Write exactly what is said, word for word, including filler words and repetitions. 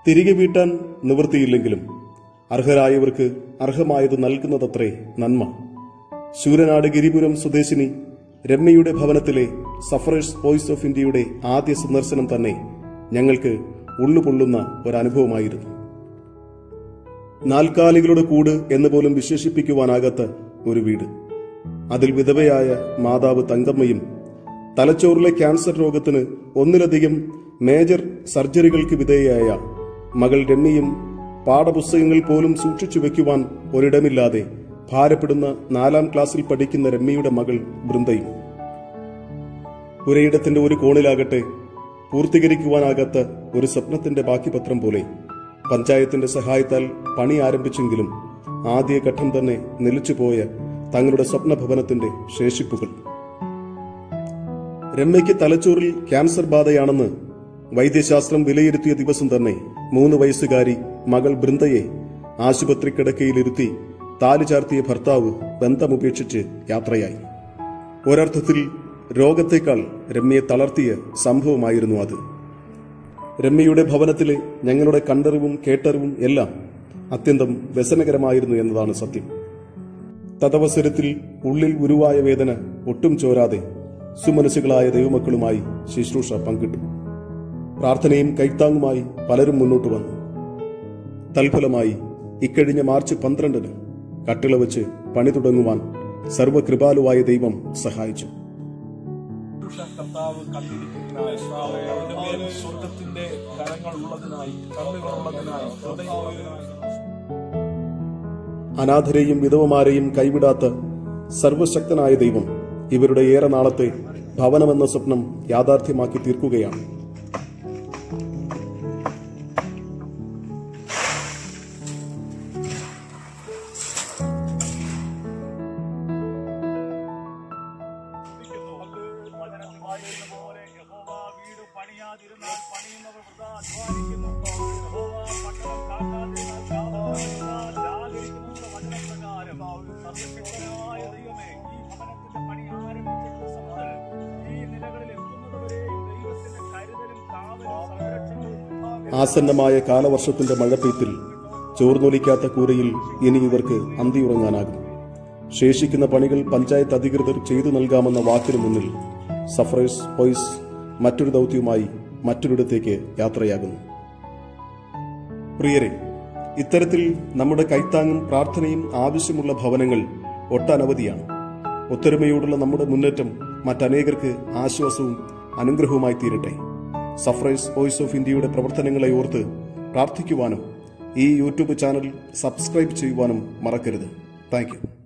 തിരികെ വീട്ടാൻ നിവൃത്തിയില്ലെങ്കിലും അർഹരായവർക്ക് അർഹമായത് നൽകുന്നതത്രേ നന്മ. ശൂരനാട് ഗിരിപുരം സ്വദേശിനി രമ്യയുടെ ഭവനത്തിലെ സഫറേഴ്സ് വോയിസ് ഓഫ് ഇന്ത്യയുടെ ആദ്യ സന്ദർശനം തന്നെ ഞങ്ങൾക്ക് ഉള്ളുപൊള്ളുന്ന ഒരനുഭവമായിരുന്നു. നാൽക്കാലികളുടെ കൂട് എന്ന് പോലും വിശേഷിപ്പിക്കുവാനാകാത്ത ഒരു വീട്. അതിൽ വിധവയായ മാതാവ് തങ്കമ്മയും തലച്ചോറിലെ ക്യാൻസർ രോഗത്തിന് ഒന്നിലധികം മേജർ സർജറികൾക്ക് വിധേയയായ മകൾ രമ്യയും പാഠപുസ്തകങ്ങൾ പോലും സൂക്ഷിച്ചു വെക്കുവാൻ ഒരിടമില്ലാതെ ഭാരപ്പെടുന്ന നാലാം ക്ലാസ്സിൽ പഠിക്കുന്ന രമ്യയുടെ മകൾ ബൃന്ദയും. പുരയിടത്തിന്റെ ഒരു കോണിലാകട്ടെ പൂർത്തീകരിക്കുവാനാകാത്ത ഒരു സ്വപ്നത്തിന്റെ ബാക്കിപത്രം പോലെ പഞ്ചായത്തിന്റെ സഹായത്താൽ പണി ആരംഭിച്ചെങ്കിലും ആദ്യഘട്ടം തന്നെ നിലച്ചുപോയ തങ്ങളുടെ സ്വപ്നഭവനത്തിന്റെ ശേഷിപ്പുകൾ. രമ്യയ്ക്ക് തലച്ചോറിൽ ക്യാൻസർ ബാധയാണെന്ന് വൈദ്യശാസ്ത്രം വിലയിരുത്തിയ ദിവസം തന്നെ മൂന്ന് വയസ്സുകാരി മകൾ ബൃന്ദയെ ആശുപത്രി കിടക്കയിലിരുത്തി താലി ചാർത്തിയ ഭർത്താവ് ബന്ധമുപേക്ഷിച്ച് യാത്രയായി. ഒരർത്ഥത്തിൽ രോഗത്തേക്കാൾ രമ്യയെ തളർത്തിയ സംഭവമായിരുന്നു അത്. രമ്യയുടെ ഭവനത്തിലെ ഞങ്ങളുടെ കണ്ടറിവും കേട്ടറിവും എല്ലാം അത്യന്തം വ്യസനകരമായിരുന്നു എന്നതാണ് സത്യം. തദവസരത്തിൽ ഉള്ളിൽ ഉരുവായ വേദന ഒട്ടും ചോരാതെ സുമനസുകളായ ദൈവമക്കളുമായി ശുശ്രൂഷ പങ്കിട്ടു. പ്രാർത്ഥനയും കൈത്താങ്ങുമായി പലരും മുന്നോട്ട് വന്നു. തൽഫലമായി ഇക്കഴിഞ്ഞ മാർച്ച് പന്ത്രണ്ടിന് കട്ടിള വെച്ച് പണി തുടങ്ങുവാൻ സർവകൃപാലുവായ ദൈവം സഹായിച്ചു. സ്വർഗത്തിന്റെ കരങ്ങളുള്ളതിനായി കണ്ണുകളുള്ളതിനായി അനാഥരെയും വിധവമാരെയും കൈവിടാത്ത സർവശക്തനായ ദൈവം ഇവരുടെ ഏറെ നാളത്തെ ഭവനമെന്ന സ്വപ്നം യാഥാർത്ഥ്യമാക്കി തീർക്കുകയാണ്. ആസന്നമായ കാലവർഷത്തിന്റെ മഴപ്പെയ്ത്തിൽ ചോർന്നൊലിക്കാത്ത കൂരയിൽ ഇനി ഇവർക്ക് അന്തിയുറങ്ങാനാകും. ശേഷിക്കുന്ന പണികൾ പഞ്ചായത്ത് അധികൃതർ ചെയ്തു നൽകാമെന്ന വാക്കിന് മുന്നിൽ സഫറേഴ്സ് വോയിസ് മറ്റൊരു ദൗത്യവുമായി മറ്റൊരിടത്തേക്ക് യാത്രയാകുന്നു. പ്രിയരെ, ഇത്തരത്തിൽ നമ്മുടെ കൈത്താങ്ങും പ്രാർത്ഥനയും ആവശ്യമുള്ള ഭവനങ്ങൾ ഒട്ടനവധിയാണ്. ഒത്തൊരുമയോടുള്ള നമ്മുടെ മുന്നേറ്റം മറ്റനേകർക്ക് ആശ്വാസവും അനുഗ്രഹവുമായി തീരട്ടെ. സഫറേഴ്സ് വോയിസ് ഓഫ് ഇന്ത്യയുടെ പ്രവർത്തനങ്ങളെ ഓർത്ത് പ്രാർത്ഥിക്കുവാനും ഈ യൂട്യൂബ് ചാനൽ സബ്സ്ക്രൈബ് ചെയ്യുവാനും മറക്കരുത്. Thank U.